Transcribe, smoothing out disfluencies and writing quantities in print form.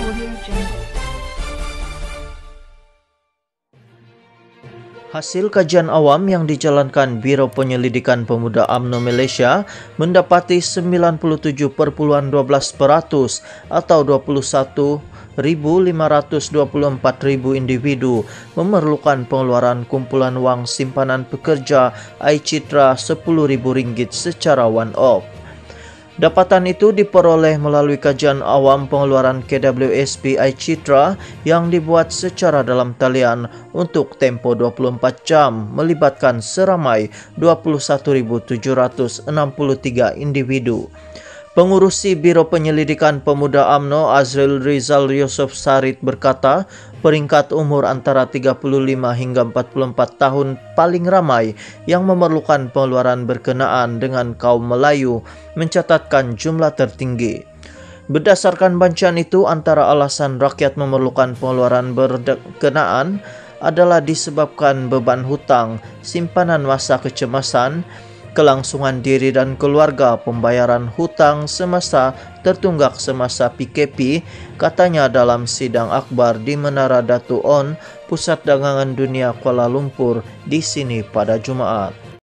Hasil kajian awam yang dijalankan Biro Penyelidikan Pemuda UMNO Malaysia mendapati 97,12% atau 21.524.000 individu memerlukan pengeluaran kumpulan wang simpanan pekerja iCitra RM10.000 secara one-off. Dapatan itu diperoleh melalui kajian awam pengeluaran KWSP iCitra yang dibuat secara dalam talian untuk tempoh 24 jam melibatkan seramai 21.763 individu. Pengurusi Biro Penyelidikan Pemuda UMNO Azril Rizal Yusuf Sarit berkata, peringkat umur antara 35 hingga 44 tahun paling ramai yang memerlukan pengeluaran berkenaan dengan kaum Melayu mencatatkan jumlah tertinggi. Berdasarkan bancaan itu, antara alasan rakyat memerlukan pengeluaran berkenaan adalah disebabkan beban hutang, simpanan masa kecemasan, kelangsungan diri dan keluarga, pembayaran hutang semasa tertunggak semasa PKP, katanya dalam sidang akbar di Menara Datu On, Pusat Dagangan Dunia Kuala Lumpur di sini pada Jumaat.